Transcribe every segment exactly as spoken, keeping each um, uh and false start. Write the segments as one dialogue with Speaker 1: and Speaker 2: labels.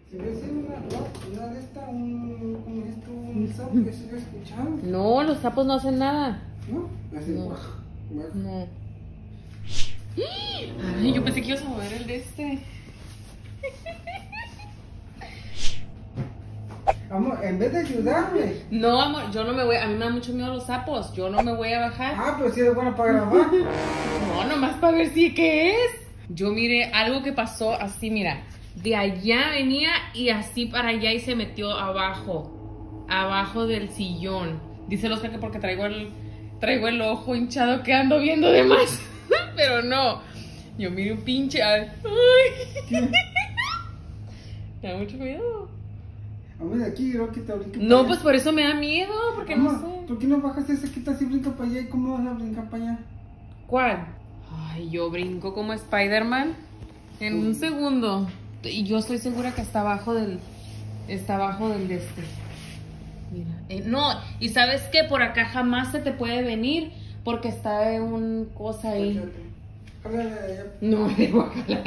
Speaker 1: Se ve así una, una de estas, un, ¿cómo es esto? Un sapo que se ve escuchado.
Speaker 2: No, los sapos no hacen nada.
Speaker 1: ¿No? Así,
Speaker 2: No.
Speaker 1: guaj, guaj.
Speaker 2: No. Ay, yo pensé que ibas a mover el de este.
Speaker 1: Amor, en vez de ayudarme.
Speaker 2: No, amor, yo no me voy. A mí me da mucho miedo los sapos. Yo no me voy a bajar.
Speaker 1: Ah, pero si eres buena para grabar.
Speaker 2: No, nomás para ver si qué es. Yo miré algo que pasó así, mira. De allá venía y así para allá y se metió abajo. Abajo del sillón. Dice el Oscar que porque traigo el, traigo el ojo hinchado que ando viendo de más. Pero no. Yo miré un pinche. Ay. Me da mucho miedo.
Speaker 1: Amor, de aquí creo que te brinca.
Speaker 2: No, pues por eso me da miedo. Porque
Speaker 1: Amor,
Speaker 2: no sé.
Speaker 1: ¿por qué no bajas ese quita así brinca para allá? ¿Y cómo vas a brincar para allá?
Speaker 2: ¿Cuál? Ay, yo brinco como Spider-Man en un segundo. Y yo estoy segura que está abajo del... Está abajo del de este. Mira. Eh, no, y ¿sabes qué? Por acá jamás se te puede venir porque está en un cosa ahí.
Speaker 1: Jálale de allá.
Speaker 2: No me voy a jalar.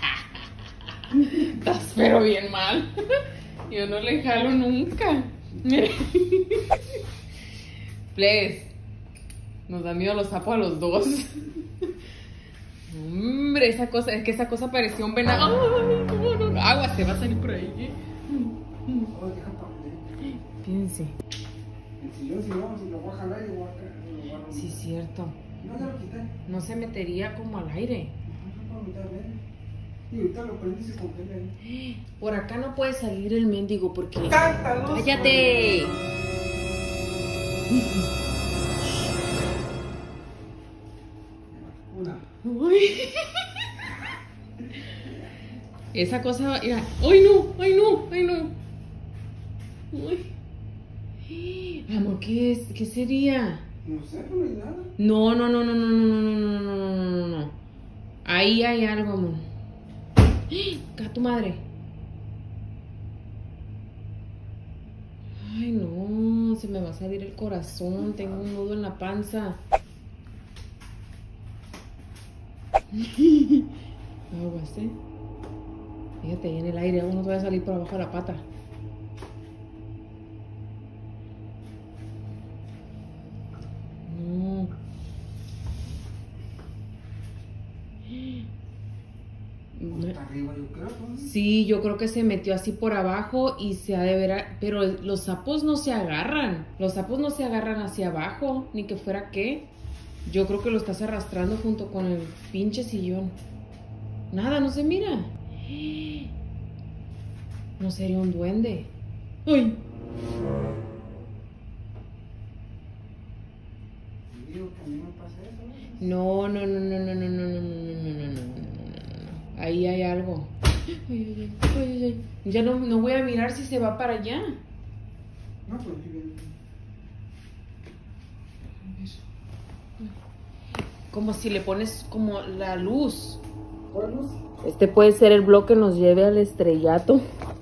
Speaker 2: Estás pero bien mal. Yo no le jalo nunca. Please. Nos da miedo los sapos a los dos. Hombre, esa cosa, es que esa cosa parecía un venado. Ay, no, no, no. Agua, se va a salir por ahí. ¿Eh?
Speaker 1: Oh, deja para allá.
Speaker 2: Fíjense.
Speaker 1: El sillón, si vamos, si lo voy a jalar y lo voy a caer. Lo voy a romper.
Speaker 2: Sí, cierto.
Speaker 1: No, ya lo quité.
Speaker 2: No se metería como al aire.
Speaker 1: No, no puedo meter, ¿eh? Y ahorita lo prendí y se congela ahí.
Speaker 2: Por acá no puede salir el mendigo porque...
Speaker 1: ¡Cántalo!
Speaker 2: ¡Cállate!
Speaker 1: Una.
Speaker 2: Uy. Esa cosa, mira. ¡Ay no! ¡Ay no! ¡Ay no! Uy. Amor, ¿qué es? ¿Qué sería?
Speaker 1: No sé, no hay nada.
Speaker 2: No, no, no, no, no, no, no, no, no, no, no, no, no. Ahí hay algo, amor. Acá tu madre. Ay, no, se me va a salir el corazón. Tengo un nudo en la panza. Aguas, ¿eh? Fíjate, ahí en el aire, uno te va a salir por abajo de la pata. No.
Speaker 1: Está arriba, yo creo. ¿No?
Speaker 2: Sí, yo creo que se metió así por abajo y se ha de ver, a- pero los sapos no se agarran. Los sapos no se agarran hacia abajo, ni que fuera qué. Yo creo que lo estás arrastrando junto con el pinche sillón. Nada, no se mira. No sería un duende. ¡Ay!
Speaker 1: Digo que a mí me pasa eso, ¿no?
Speaker 2: No, no, no, no, no, no, no, no, no, no, no, no, no, no, no, no. Ahí hay algo. Ay, ay, ay, ay, ay. Ya no, no voy a mirar si se va para allá.
Speaker 1: No, pues aquí viene.
Speaker 2: Como si le pones como la luz.
Speaker 1: ¿Cuál luz?
Speaker 2: Este puede ser el bloque que nos lleve al estrellato.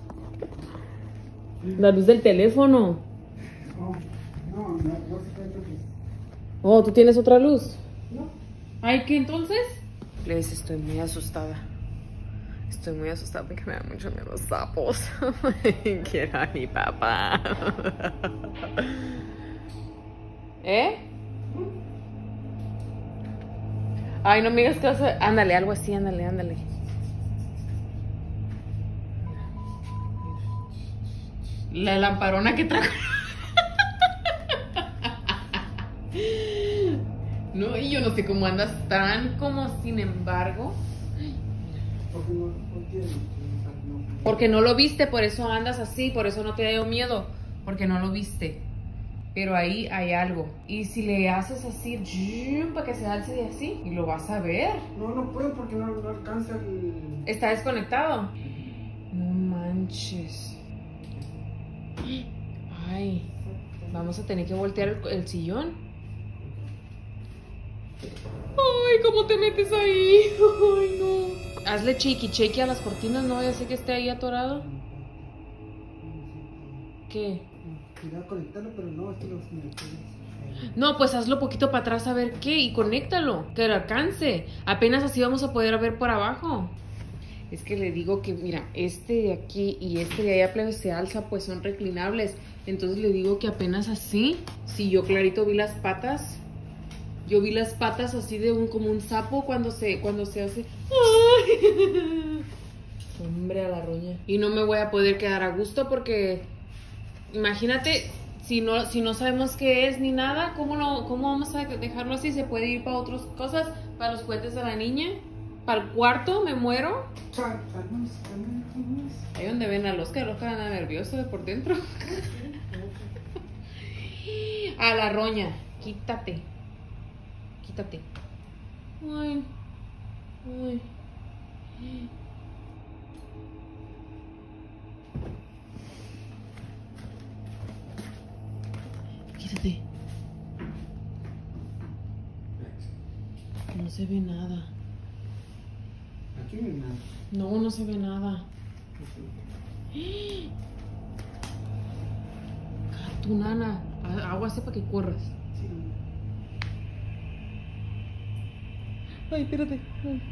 Speaker 2: La luz del teléfono.
Speaker 1: No, no, no, no se puede que...
Speaker 2: Oh, ¿tú tienes otra luz?
Speaker 1: No.
Speaker 2: Ay, ¿qué entonces? Les estoy muy asustada. Estoy muy asustada porque me dan mucho miedo los sapos. Quiero a mi papá. ¿Eh? Ay, no me digas que vas a... Ándale, algo así, ándale, ándale. La lamparona que trajo. No, y yo no sé cómo andas tan como sin embargo.
Speaker 1: Porque no, no entiendo. No.
Speaker 2: Porque no lo viste, por eso andas así, por eso no te dio miedo. Porque no lo viste. Pero ahí hay algo. Y si le haces así, para que se alce de así, y lo vas a ver.
Speaker 1: No, no puedo porque no, no alcanza el...
Speaker 2: ¿Está desconectado? No manches. Ay, vamos a tener que voltear el, el sillón. Ay, ¿cómo te metes ahí? Ay, no. Hazle chequi chequi a las cortinas, no vaya a ser que esté ahí atorado. ¿Qué?
Speaker 1: Quería conectarlo, pero no, esto no se me puede.
Speaker 2: No, pues hazlo poquito para atrás a ver qué y conéctalo, que lo alcance. Apenas así vamos a poder ver por abajo. Es que le digo que, mira, este de aquí y este de allá, plebe, se alza, pues son reclinables. Entonces le digo que apenas así, si yo clarito vi las patas, yo vi las patas así de un, como un sapo cuando se, cuando se hace. ¡Ay! Hombre, a la roña. Y no me voy a poder quedar a gusto porque, imagínate, si no, si no sabemos qué es ni nada, ¿cómo, lo, cómo vamos a dejarlo así? ¿Se puede ir para otras cosas? ¿Para los juguetes de la niña? ¿Para el cuarto? ¿Me muero? Ahí donde ven a Oscar, Oscar anda nervioso de por dentro. A la roña, quítate. Quítate. Ay. Ay. Quítate. No se ve nada.
Speaker 1: Aquí no hay nada.
Speaker 2: No, no se ve nada. Tu nana, agua así para que corras.
Speaker 1: Sí.
Speaker 2: Ay, espérate. Ay.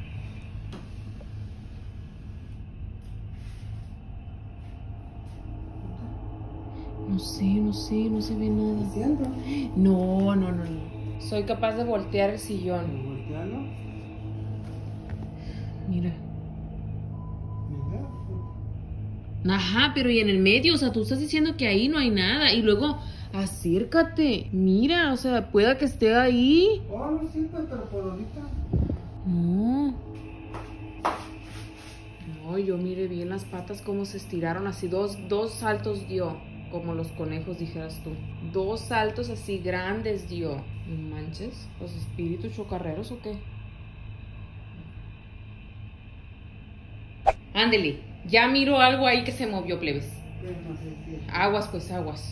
Speaker 2: No sé, no sé, no se ve nada.
Speaker 1: ¿Siento?
Speaker 2: No, no, no, no. Soy capaz de voltear el sillón.
Speaker 1: ¿Voltearlo?
Speaker 2: Mira.
Speaker 1: Mira.
Speaker 2: Ajá, pero y en el medio, o sea, tú estás diciendo que ahí no hay nada. Y luego, acércate. Mira, o sea, pueda que esté ahí.
Speaker 1: Oh, no sí, pero por ahorita.
Speaker 2: No. No, yo miré bien las patas cómo se estiraron así. Dos, dos saltos dio, como los conejos dijeras tú. Dos saltos así grandes dio. No manches, ¿los espíritus chocarreros o qué? Ándele, ya miro algo ahí que se movió, plebes.
Speaker 1: Pero no sé si.
Speaker 2: Aguas, pues aguas.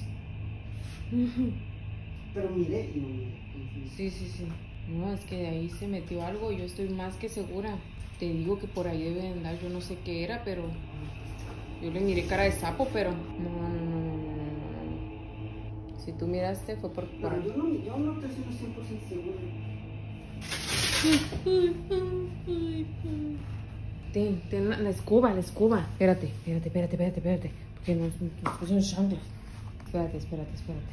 Speaker 1: Pero miré y no miré.
Speaker 2: Sí, sí, sí. No, es que de ahí se metió algo. Yo estoy más que segura. Te digo que por ahí debe andar. Yo no sé qué era, pero yo le miré cara de sapo, pero no, no, no, no, no, no, no. Si tú miraste fue por... por...
Speaker 1: Pero yo no, yo no estoy cien por ciento seguro.
Speaker 2: Ten, ten la, la escoba, la escoba. Espérate, espérate, espérate, espérate, espérate. Porque nos, nos puso en chanclas. Espérate, espérate, espérate.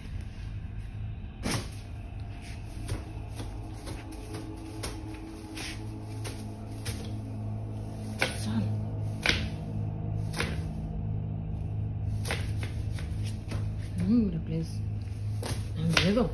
Speaker 2: Sal. Hombre, please. Da miedo.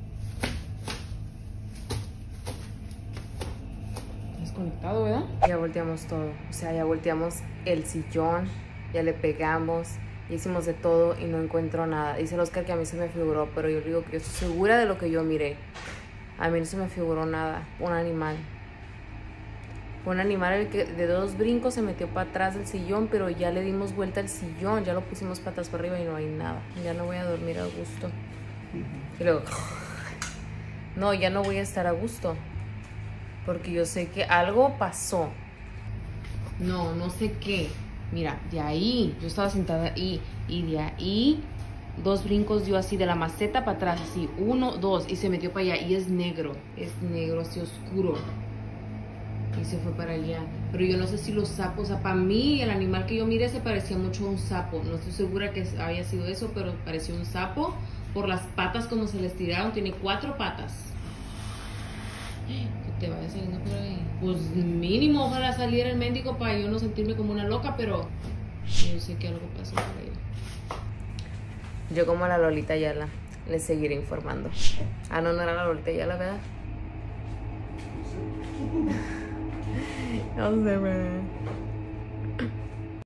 Speaker 2: Desconectado, ¿verdad? Ya volteamos todo. O sea, ya volteamos el sillón. Ya le pegamos. Ya hicimos de todo y no encuentro nada. Dice el Oscar que a mí se me figuró, pero yo digo que yo estoy segura de lo que yo miré. A mí no se me figuró nada. Un animal. Fue un animal el que de dos brincos se metió para atrás del sillón, pero ya le dimos vuelta al sillón. Ya lo pusimos patas para arriba y no hay nada. Ya no voy a dormir a gusto. Y luego... No, ya no voy a estar a gusto. Porque yo sé que algo pasó. No, no sé qué. Mira, de ahí, yo estaba sentada ahí. Y de ahí, dos brincos dio así de la maceta para atrás. Así, uno, dos. Y se metió para allá. Y es negro. Es negro, así oscuro. Y se fue para allá. Pero yo no sé si los sapos... O sea, para mí, el animal que yo miré se parecía mucho a un sapo. No estoy segura que había sido eso, pero parecía un sapo. Por las patas como se les tiraron. Tiene cuatro patas. Que te vaya saliendo por ahí. Pues mínimo, ojalá saliera el médico para yo no sentirme como una loca, pero yo sé que algo pasó por ahí. Yo como la Lolita Ayala les seguiré informando. Ah, no, no era la Lolita Ayala, ¿verdad? No sé, man.